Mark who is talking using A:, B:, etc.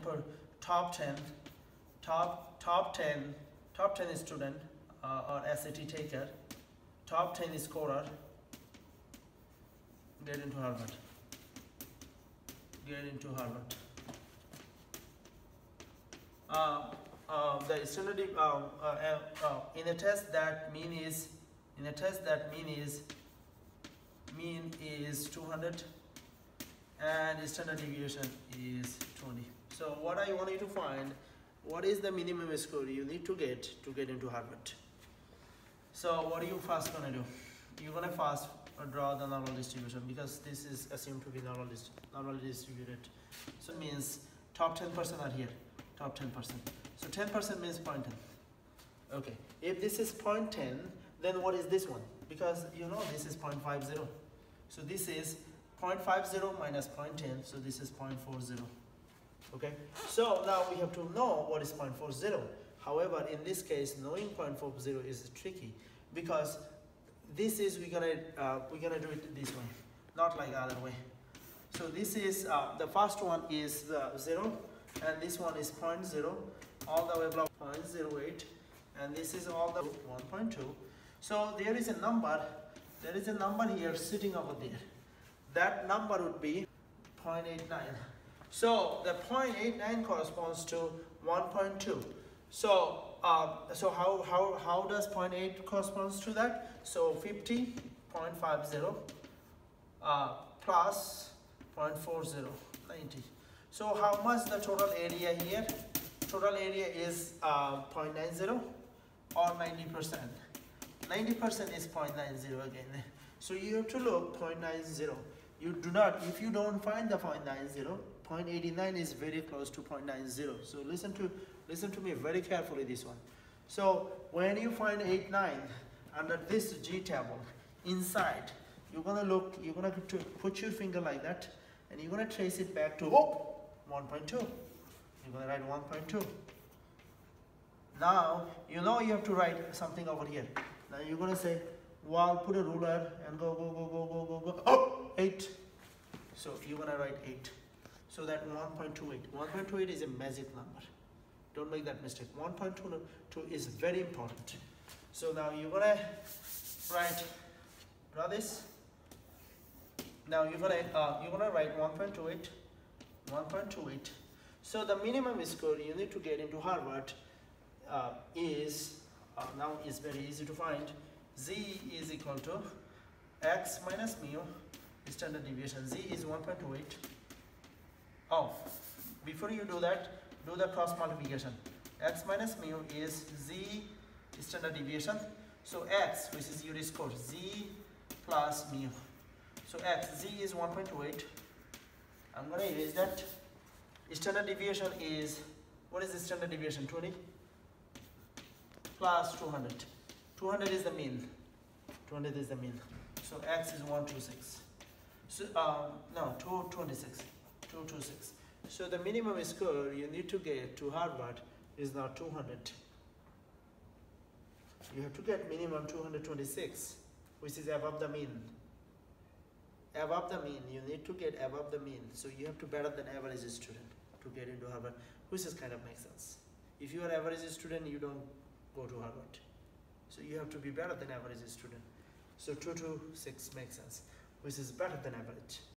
A: put top 10, top 10 student or SAT taker, top 10 scorer get into Harvard. Get into Harvard. The standard in a test that mean is 200 and standard deviation is 20. So what I want you to find, what is the minimum score you need to get into Harvard. So what are you first gonna do? You're gonna first draw the normal distribution, because this is assumed to be normally distributed. So it means top 10% are here, top 10%. So 10% means 0.10. Okay, if this is 0.10, then what is this one? Because you know this is 0.50. So this is 0.50 minus 0.10, so this is 0.40. Okay, so now we have to know what is 0.40. However, in this case, knowing 0.40 is tricky, because this is we're gonna do it this way, not like other way. So this is the first one is the 0, and this one is 0.0, all the way above 0.08, and this is all the 1.2. So there is a number here sitting over there. That number would be 0.89. So the 0.89 corresponds to 1.2. So how does 0.8 corresponds to that? So 50.50 plus 0.40, 90. So how much the total area here? Total area is 0.90 or 90%. 90% is 0.90 again. So you have to look 0.90. You do not, if you don't find the 0.90, 0.89 is very close to 0.90. So listen to me very carefully this one. So when you find 89 under this G table, inside, you're gonna put your finger like that, and you're gonna trace it back to 1.2. You're gonna write 1.2. Now you know you have to write something over here. Now you're gonna say, well, put a ruler and go. Oh, 8. So you're gonna write 8. So that 1.28. 1.28 is a magic number. Don't make that mistake. 1.22 is very important. So now you're gonna draw this. Now you're gonna write 1.28. 1.28. So the minimum score you need to get into Harvard is now is very easy to find. Z is equal to x minus mu standard deviation. Z is 1.28. Oh, before you do that, do the cross multiplication. X minus mu is Z standard deviation. So x, which is your score, Z plus mu. So x, Z is 1.28. I'm going to erase that. Standard deviation is, what is the standard deviation? 20 plus 200. 200 is the mean. 200 is the mean. So x is 126. So no, 226. 226. So the minimum score you need to get to Harvard is now 200. You have to get minimum 226, which is above the mean. Above the mean, you need to get above the mean. So you have to better than average student to get into Harvard, which is kind of makes sense. If you are average student, you don't go to Harvard. So you have to be better than average student. So 226 makes sense, which is better than average.